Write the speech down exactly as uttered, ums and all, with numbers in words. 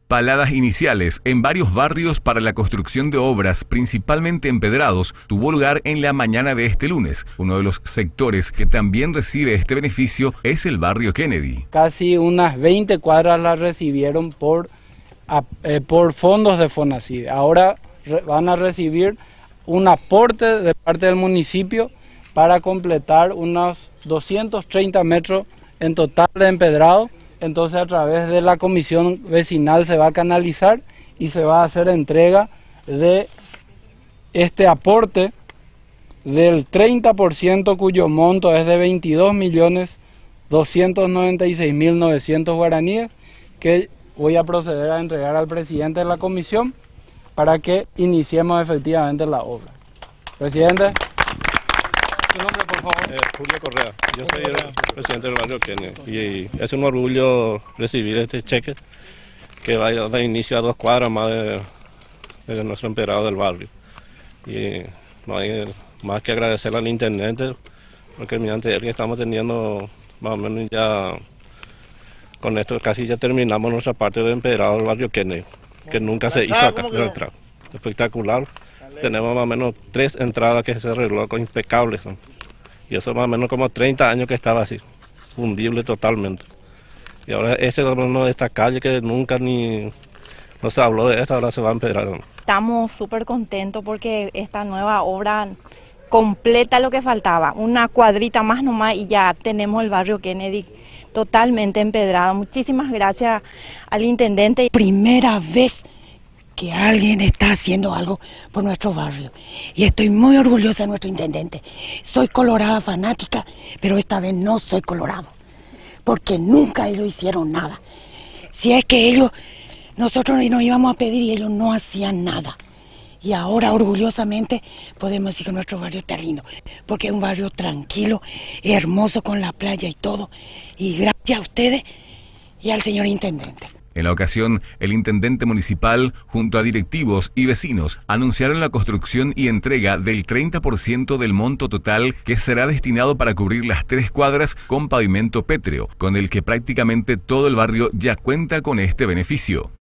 Paladas iniciales en varios barrios para la construcción de obras, principalmente empedrados, tuvo lugar en la mañana de este lunes. Uno de los sectores que también recibe este beneficio es el barrio Kennedy. Casi unas veinte cuadras las recibieron por, eh, por fondos de FONACIDE. Ahora re, van a recibir un aporte de parte del municipio para completar unos doscientos treinta metros en total de empedrado. Entonces a través de la comisión vecinal se va a canalizar y se va a hacer entrega de este aporte del treinta por ciento, cuyo monto es de veintidós millones doscientos noventa y seis mil novecientos guaraníes, que voy a proceder a entregar al presidente de la comisión para que iniciemos efectivamente la obra. Presidente. ¿Su nombre, por favor? Eh, Julio Correa. Yo soy el presidente del barrio Kennedy y es un orgullo recibir este cheque que va a dar inicio a dos cuadras más de, de nuestro empedrado del barrio. Y no hay más que agradecerle al intendente, porque mediante él que estamos teniendo más o menos ya, con esto casi ya terminamos nuestra parte del empedrado del barrio Kennedy, que nunca se hizo acá. Espectacular. Tenemos más o menos tres entradas que se arregló con impecables. ¿No? Y eso más o menos como treinta años que estaba así, fundible totalmente. Y ahora este es uno de esta calle que nunca ni no se habló de eso, ahora se va a empedrar. ¿No? Estamos súper contentos porque esta nueva obra completa lo que faltaba. Una cuadrita más nomás y ya tenemos el barrio Kennedy totalmente empedrado. Muchísimas gracias al intendente. Primera vez que alguien está haciendo algo por nuestro barrio y estoy muy orgullosa de nuestro intendente. Soy colorada fanática, pero esta vez no soy colorado, porque nunca ellos hicieron nada. Si es que ellos, nosotros nos íbamos a pedir y ellos no hacían nada. Y ahora orgullosamente podemos decir que nuestro barrio está lindo, porque es un barrio tranquilo, hermoso con la playa y todo. Y gracias a ustedes y al señor intendente. En la ocasión, el intendente municipal, junto a directivos y vecinos, anunciaron la construcción y entrega del treinta por ciento del monto total que será destinado para cubrir las tres cuadras con pavimento pétreo, con el que prácticamente todo el barrio ya cuenta con este beneficio.